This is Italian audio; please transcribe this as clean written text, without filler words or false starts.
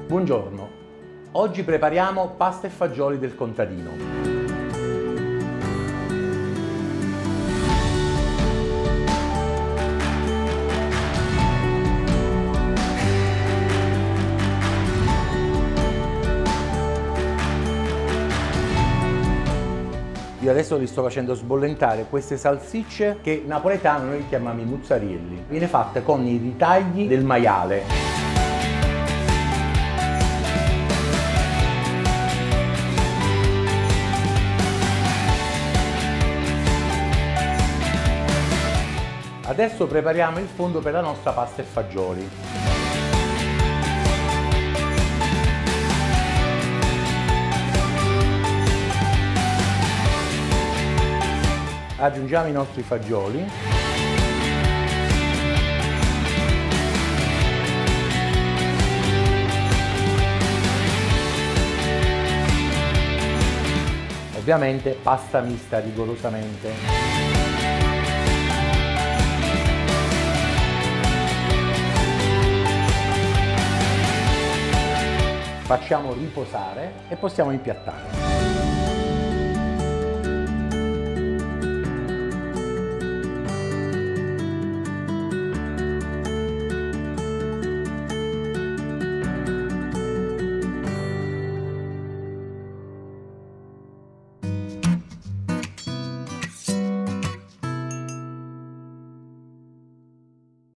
Buongiorno, oggi prepariamo pasta e fagioli del contadino. Io adesso li sto facendo sbollentare queste salsicce che in napoletano noi chiamiamo i muzzarielli. Viene fatta con i ritagli del maiale. Adesso prepariamo il fondo per la nostra pasta e fagioli. Aggiungiamo i nostri fagioli. Ovviamente pasta mista rigorosamente. Facciamo riposare e possiamo impiattare.